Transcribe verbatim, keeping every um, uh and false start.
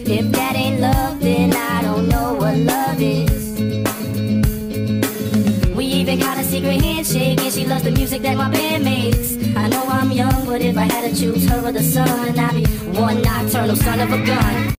If that ain't love, then I don't know what love is. We even got a secret handshake, and she loves the music that my band makes. I know I'm young, but if I had to choose her or the sun, I'd be one nocturnal son of a gun.